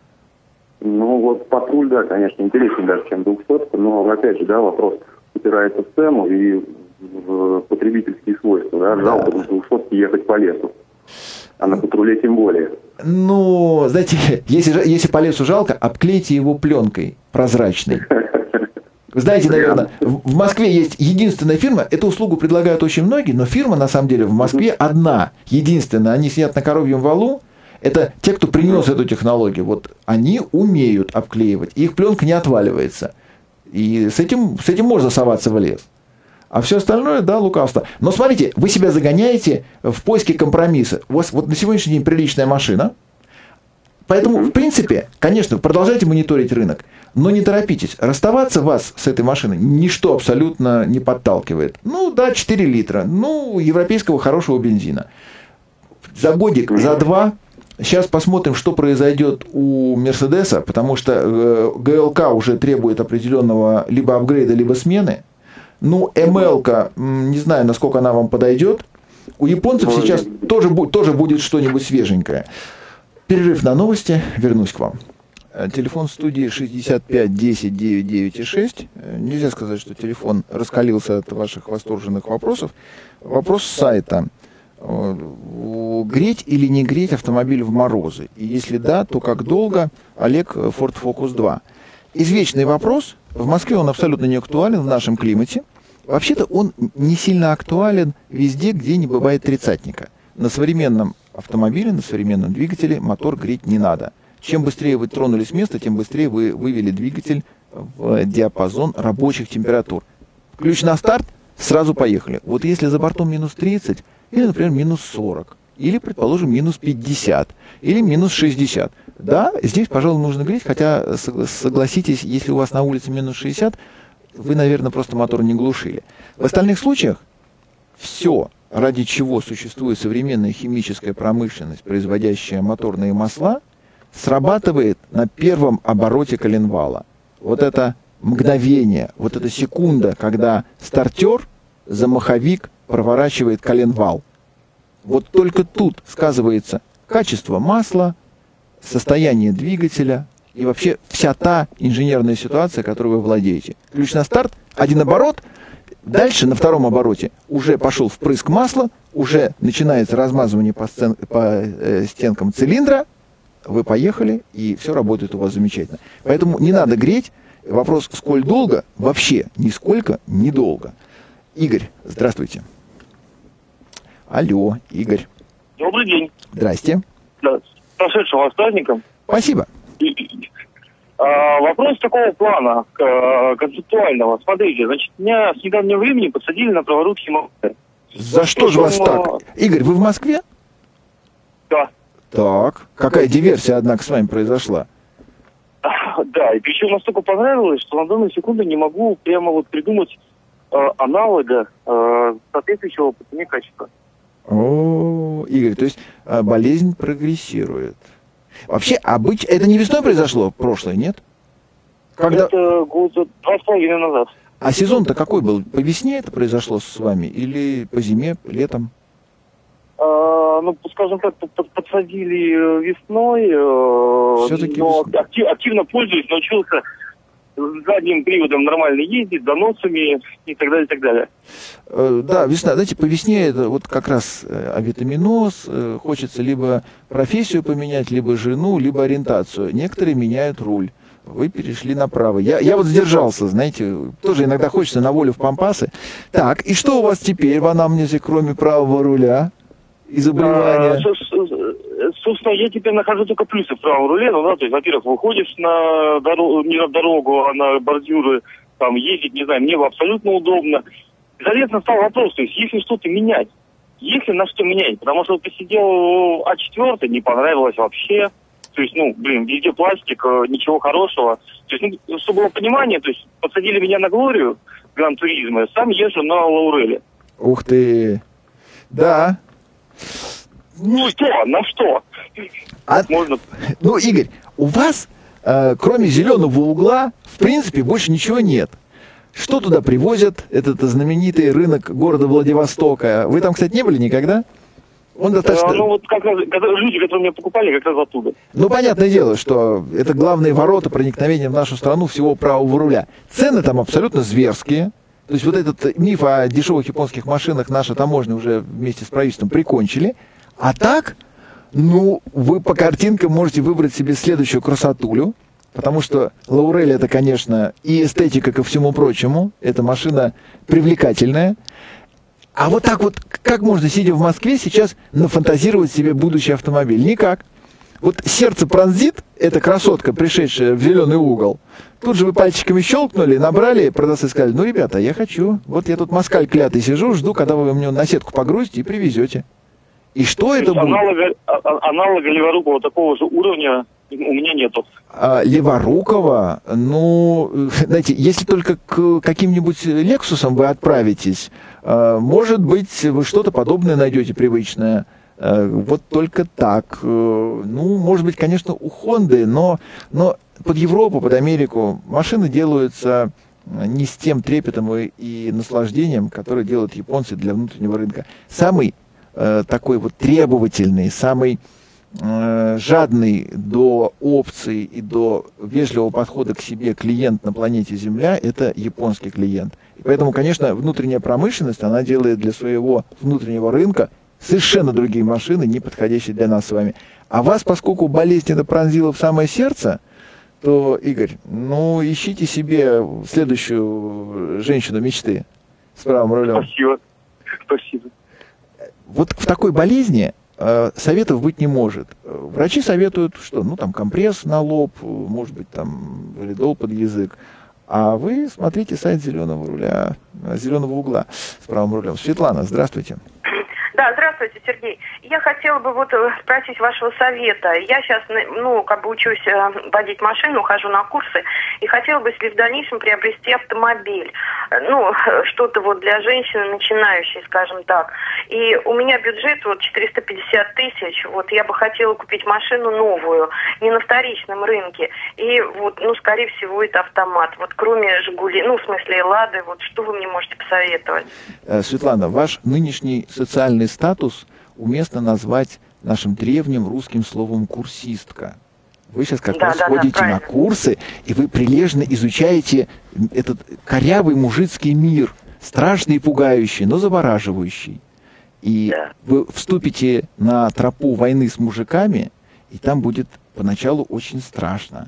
S7: Ну, вот патруль, да, конечно, интереснее даже, чем 200-ка, но, опять же, да, вопрос упирается в цену и в потребительские свойства. Да? Жалко на 200-ке ехать по лесу. А на патруле тем более.
S3: Ну, знаете, если по лесу жалко, обклейте его пленкой прозрачной. Вы знаете, наверное, в Москве есть единственная фирма, эту услугу предлагают очень многие, но фирма, на самом деле, в Москве одна, единственная. Они сидят на коровьем валу, это те, кто принес эту технологию. Вот они умеют обклеивать, их пленка не отваливается. И с этим можно соваться в лес. А все остальное, да, лукавство. Но смотрите, вы себя загоняете в поиске компромисса. У вас вот на сегодняшний день приличная машина. Поэтому, в принципе, конечно, продолжайте мониторить рынок. Но не торопитесь. Расставаться вас с этой машиной ничто абсолютно не подталкивает. Ну, да, 4 литра. Ну, европейского хорошего бензина. За годик, за два. Сейчас посмотрим, что произойдет у Мерседеса. Потому что ГЛК уже требует определенного либо апгрейда, либо смены. Ну, МЛ-ка, не знаю, насколько она вам подойдет. У японцев сейчас тоже будет что-нибудь свеженькое. Перерыв на новости. Вернусь к вам. Телефон в студии 65 10 99,6. Нельзя сказать, что телефон раскалился от ваших восторженных вопросов. Вопрос с сайта. Греть или не греть автомобиль в морозы? И если да, то как долго? Олег, Ford Focus 2. Извечный вопрос. В Москве он абсолютно не актуален в нашем климате. Вообще-то он не сильно актуален везде, где не бывает тридцатника. На современном автомобиле, на современном двигателе мотор греть не надо. Чем быстрее вы тронулись с места, тем быстрее вы вывели двигатель в диапазон рабочих температур. Ключ на старт, сразу поехали. Вот если за бортом минус 30, или, например, минус 40, или, предположим, минус 50, или минус 60. Да, здесь, пожалуй, нужно греть, хотя, согласитесь, если у вас на улице минус 60, вы, наверное, просто мотор не глушили. В остальных случаях все, ради чего существует современная химическая промышленность, производящая моторные масла, срабатывает на первом обороте коленвала. Вот это мгновение, вот эта секунда, когда стартер за маховик проворачивает коленвал. Вот только тут сказывается качество масла, состояние двигателя и вообще вся та инженерная ситуация, которой вы владеете. Ключ на старт, один оборот, Дальше на втором обороте уже пошел впрыск масла, уже начинается размазывание по стенкам цилиндра, вы поехали, и все работает у вас замечательно. Поэтому не надо греть. Вопрос, сколь долго, вообще нисколько, недолго. Игорь, здравствуйте. Алло, Игорь.
S8: Добрый день.
S3: Здрасте.
S8: Да, с прошедшим вас праздником.
S3: Спасибо.
S8: Вопрос такого плана, концептуального. Смотрите, значит, меня с недавнего времени посадили на праворульский мотоцикл.
S3: За что же вас так? Игорь, вы в Москве?
S8: Да.
S3: Так, какая диверсия, однако, с вами произошла?
S8: Да, и причем настолько понравилось, что на данную секунду не могу прямо вот придумать аналога соответствующего по цене качества.
S3: О, Игорь, то есть болезнь прогрессирует. Вообще, это не весной произошло, прошлое, нет?
S8: Когда... Это года 2,5 назад.
S3: А сезон-то какой был? По весне это произошло с вами или по зиме, летом?
S8: Ну, скажем так, подсадили весной, но активно пользуюсь, научился задним приводом нормально ездить, доносами и так далее, и так далее.
S3: Да, весна. Знаете, по весне это вот как раз авитаминоз, хочется либо профессию поменять, либо жену, либо ориентацию. Некоторые меняют руль. Вы перешли направо. Я вот сдержался, знаете, тоже иногда хочется на волю в пампасы. Так, и что у вас теперь в анамнезе, кроме правого руля и заболевания?
S8: Собственно, я теперь нахожу только плюсы в правом руле. Ну да, то есть, во-первых, выходишь на дорогу, не на дорогу, а на бордюры, там ездить, не знаю, мне абсолютно удобно. Соответственно, стал вопрос, то есть, если что-то менять, если на что менять, потому что посидел А4, не понравилось вообще. То есть, везде пластик, ничего хорошего. То есть, чтобы было понимание, то есть, подсадили меня на Глорию, Гран-туризма, сам езжу на Лауреле.
S3: Ух ты! Да.
S8: Ну что, на что? Можно...
S3: Ну, Игорь, у вас, кроме зеленого угла, в принципе, больше ничего нет. Что туда привозят? Этот знаменитый рынок города Владивостока. Вы там, кстати, не были никогда? Он достаточно...
S8: Ну, вот как раз люди, которые меня покупали, как раз оттуда.
S3: Ну, понятное дело, что это главные ворота проникновения в нашу страну всего правого руля. Цены там абсолютно зверские. То есть вот этот миф о дешевых японских машинах наша таможня уже вместе с правительством прикончили. А так, вы по картинкам можете выбрать себе следующую красотулю, потому что Лаурель это, конечно, и эстетика ко всему прочему. Эта машина привлекательная. А вот так вот, как можно, сидя в Москве, сейчас нафантазировать себе будущий автомобиль? Никак. Вот сердце пронзит, эта красотка, пришедшая в зеленый угол. Тут же вы пальчиками щелкнули, набрали, продавцы сказали, ребята, я хочу. Вот я тут москаль клятый сижу, жду, когда вы мне на сетку погрузите и привезете. И что это будет?
S8: Аналога Леворукова такого же уровня у меня нету.
S3: Леворукова, знаете, если только к каким-нибудь Лексусам вы отправитесь, может быть, вы что-то подобное найдете привычное. Вот только так. Может быть, конечно, у Хонды, но под Европу, под Америку машины делаются не с тем трепетом и наслаждением, которое делают японцы для внутреннего рынка. Самый такой вот требовательный, самый жадный до опций и до вежливого подхода к себе клиент на планете Земля – это японский клиент. И поэтому, конечно, внутренняя промышленность, она делает для своего внутреннего рынка совершенно другие машины, не подходящие для нас с вами. А вас, поскольку болезнь это пронзила в самое сердце, то, Игорь, ищите себе следующую женщину мечты с правым рулем.
S8: Спасибо.
S3: Вот в такой болезни советов быть не может. Врачи советуют, что, компресс на лоб, может быть, там, валидол под язык. А вы смотрите сайт зеленого угла с правым рулем. Светлана, здравствуйте.
S9: Да, здравствуйте, Сергей. Я хотела бы спросить вашего совета. Я сейчас, учусь водить машину, хожу на курсы, и хотела бы, если в дальнейшем приобрести автомобиль. Что-то для женщины начинающей, скажем так. И у меня бюджет 450 тысяч. Я бы хотела купить машину новую, не на вторичном рынке. И скорее всего, это автомат. Кроме Жигули, в смысле Лады, что вы мне можете посоветовать?
S3: Светлана, ваш нынешний социальный статус уместно назвать нашим древним русским словом «курсистка». Вы сейчас как раз ходите на курсы, и вы прилежно изучаете этот корявый мужицкий мир, страшный и пугающий, но завораживающий. И вы вступите на тропу войны с мужиками, и там будет поначалу очень страшно.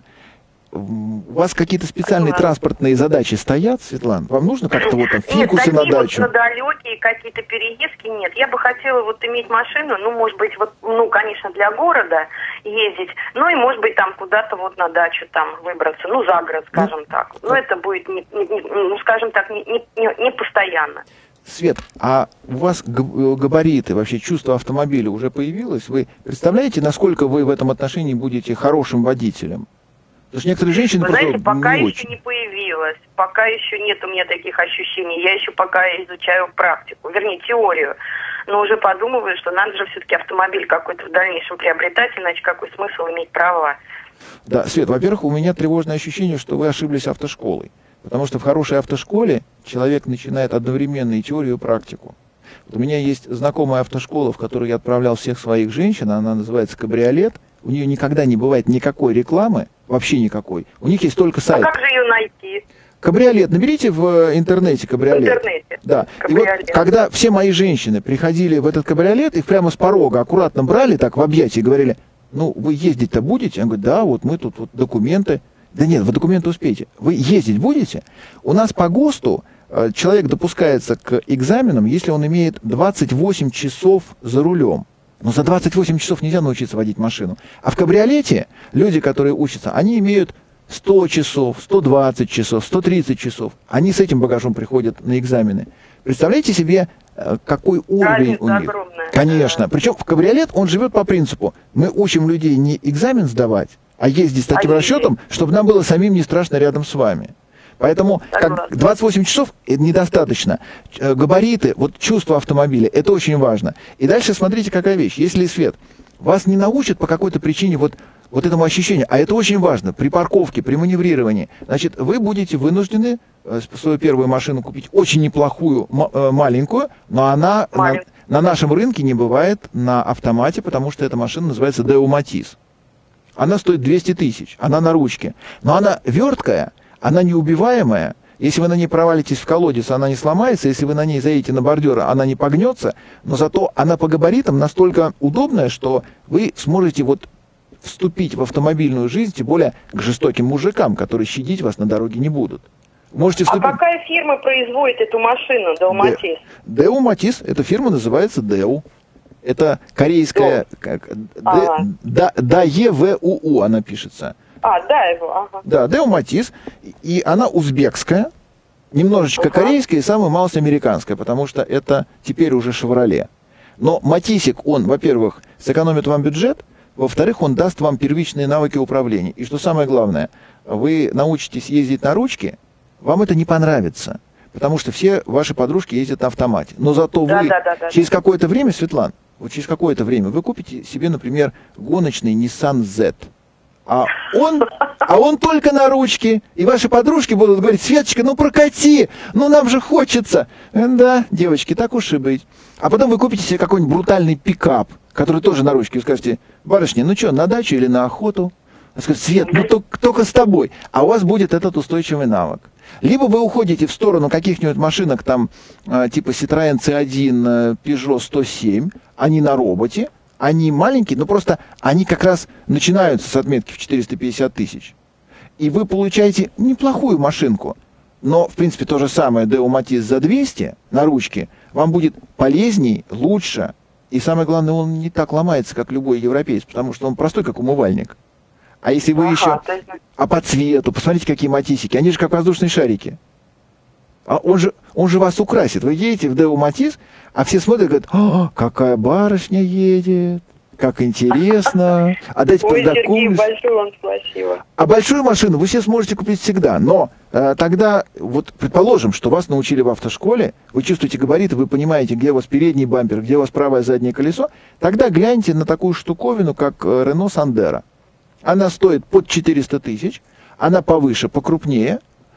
S3: У вас какие-то специальные транспортные задачи стоят, Светлана? Вам нужно как-то вот там фикусы на дачу?
S9: Нет, вот на далекие какие-то переездки нет. Я бы хотела вот иметь машину, ну, может быть, вот, ну, конечно, для города ездить, ну, и, может быть, там куда-то вот на дачу там выбраться, ну, за город, скажем так. Но это будет, ну, скажем так, не постоянно.
S3: Свет, а у вас габариты, вообще чувство автомобиля уже появилось? Вы представляете, насколько вы в этом отношении будете хорошим водителем? Потому что некоторые женщины просто
S9: знаете, пока
S3: не
S9: еще
S3: очень.
S9: не появилось, пока еще нет у меня таких ощущений. Я еще пока изучаю практику, вернее, теорию. Но уже подумываю, что надо же все-таки автомобиль какой-то в дальнейшем приобретать, иначе какой смысл иметь права?
S3: Да, Свет, во-первых, у меня тревожное ощущение, что вы ошиблись автошколой. Потому что в хорошей автошколе человек начинает одновременно и теорию, и практику. Вот у меня есть знакомая автошкола, в которую я отправлял всех своих женщин, она называется «Кабриолет». У нее никогда не бывает никакой рекламы, вообще никакой. У них есть только сайт.
S9: А как же ее найти?
S3: Кабриолет, наберите в интернете кабриолет.
S9: В интернете.
S3: Да.
S9: Кабриолет.
S3: И вот когда все мои женщины приходили в этот кабриолет, их прямо с порога аккуратно брали так в объятия и говорили: ну, вы ездить-то будете? Я говорю: да, вот мы тут вот документы. Да нет, вы документы успеете. Вы ездить будете? У нас по ГОСТу человек допускается к экзаменам, если он имеет 28 часов за рулем. Но за 28 часов нельзя научиться водить машину. А в кабриолете люди, которые учатся, они имеют 100 часов, 120 часов, 130 часов. Они с этим багажом приходят на экзамены. Представляете себе, какой уровень у них?
S9: Огромная.
S3: Конечно. Причем в кабриолет он живет по принципу: мы учим людей не экзамен сдавать, а ездить с таким расчетом, чтобы нам было самим не страшно рядом с вами. Поэтому как 28 часов недостаточно. Габариты, вот чувство автомобиля, это очень важно. И дальше смотрите, какая вещь. Если, Свет, вас не научат по какой-то причине вот этому ощущению, а это очень важно, при парковке, при маневрировании, значит, вы будете вынуждены свою первую машину купить очень неплохую, маленькую, но она на нашем рынке не бывает на автомате, потому что эта машина называется Deo Matiz. Она стоит 200 тысяч, она на ручке. Но она верткая, она неубиваемая. Если вы на ней провалитесь в колодец, она не сломается. Если вы на ней заедете на бордюр, она не погнется. Но зато она по габаритам настолько удобная, что вы сможете вот вступить в автомобильную жизнь, тем более к жестоким мужикам, которые щадить вас на дороге не будут. Можете вступить...
S9: А какая фирма производит эту машину, Deo Matiz?
S3: Deo Matiz, эта фирма называется Deo. Это корейская... Даевуу она пишется. Да, Deo Matiz. И она узбекская, немножечко корейская и самая малость американская, потому что это теперь уже Chevrolet. Но Матисик, он, во-первых, сэкономит вам бюджет, во-вторых, он даст вам первичные навыки управления. И что самое главное, вы научитесь ездить на ручке, вам это не понравится, потому что все ваши подружки ездят на автомате. Но зато вы через какое-то время, Светлана, вот через какое-то время вы купите себе, например, гоночный Nissan Z. А он только на ручке. И ваши подружки будут говорить: Светочка, ну прокати, ну нам же хочется. Да, девочки, так уж и быть. А потом вы купите себе какой-нибудь брутальный пикап, который тоже на ручке, и скажете: барышня, ну что, на дачу или на охоту? Она скажет: Свет, ну только с тобой. А у вас будет этот устойчивый навык. Либо вы уходите в сторону каких-нибудь машинок, там, типа Citroën C1, Peugeot 107, они на роботе, они маленькие, но просто они как раз начинаются с отметки в 450 тысяч. И вы получаете неплохую машинку. Но, в принципе, то же самое Deo Matiz за 200 на ручке вам будет полезней, лучше. И самое главное, он не так ломается, как любой европеец, потому что он простой, как умывальник. А если вы еще... А по цвету, посмотрите, какие матисики. Они же как воздушные шарики. А он же вас украсит. Вы едете в Deo Matiz, а все смотрят и говорят: о, какая барышня едет, как интересно. А дайте познакомлюсь.
S9: Большое вам спасибо.
S3: А большую машину вы себе сможете купить всегда. Но тогда, вот предположим, что вас научили в автошколе, вы чувствуете габариты, вы понимаете, где у вас передний бампер, где у вас правое заднее колесо, тогда гляньте на такую штуковину, как Renault Sandero. Она стоит под 400 тысяч, она повыше, покрупнее.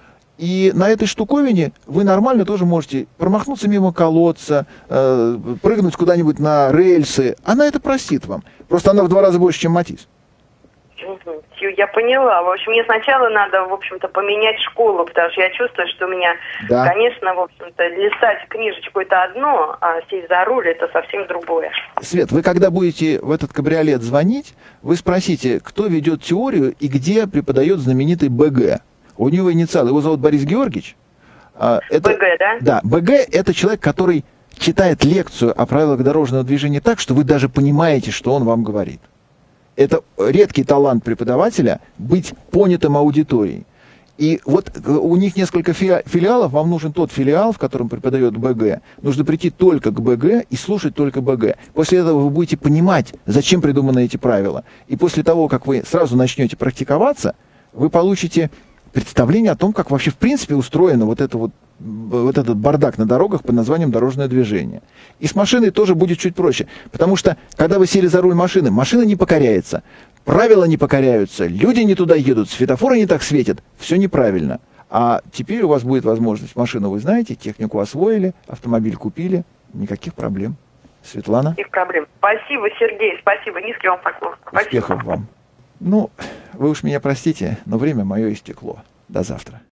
S3: И на этой штуковине вы нормально тоже можете промахнуться мимо колодца, прыгнуть куда-нибудь на рельсы. Она это простит вам. Просто она в 2 раза больше, чем Matiz.
S9: теорию я поняла. В общем, мне сначала надо, в общем-то, поменять школу, потому что я чувствую, что у меня, конечно, в общем-то, листать книжечку это одно, а сесть за руль это совсем другое.
S3: Свет, вы когда будете в этот кабриолет звонить, вы спросите, кто ведет теорию и где преподает знаменитый БГ. У него инициал, его зовут Борис Георгиевич.
S9: БГ, да?
S3: Да, БГ – это человек, который читает лекцию о правилах дорожного движения так, что вы даже понимаете, что он вам говорит. Это редкий талант преподавателя быть понятым аудиторией. И вот у них несколько филиалов, вам нужен тот филиал, в котором преподает БГ. Нужно прийти только к БГ и слушать только БГ. После этого вы будете понимать, зачем придуманы эти правила. И после того, как вы сразу начнете практиковаться, вы получите представление о том, как вообще в принципе устроено вот этот бардак на дорогах под названием дорожное движение. И с машиной тоже будет чуть проще. Потому что, когда вы сели за руль машины, машина не покоряется, правила не покоряются, люди не туда едут, светофоры не так светят, все неправильно. А теперь у вас будет возможность, машину вы знаете, технику освоили, автомобиль купили, никаких проблем. Светлана?
S9: Никаких проблем. Спасибо, Сергей, спасибо, низкий вам поклон.
S3: Успехов вам. Ну, вы уж меня простите, но время мое истекло. До завтра.